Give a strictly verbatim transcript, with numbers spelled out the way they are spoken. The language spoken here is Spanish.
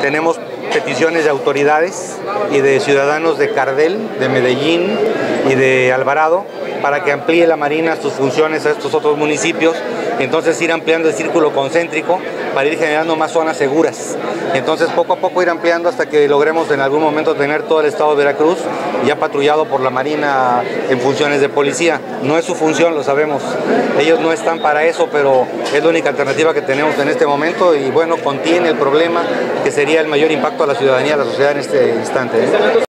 Tenemos peticiones de autoridades y de ciudadanos de Cardel, de Medellín y de Alvarado para que amplíe la Marina sus funciones a estos otros municipios, entonces ir ampliando el círculo concéntrico para ir generando más zonas seguras. Entonces poco a poco ir ampliando hasta que logremos en algún momento tener todo el estado de Veracruz ya patrullado por la Marina en funciones de policía. No es su función, lo sabemos. Ellos no están para eso, pero es la única alternativa que tenemos en este momento y bueno, contiene el problema que sería el mayor impacto a la ciudadanía, a la sociedad en este instante, ¿eh?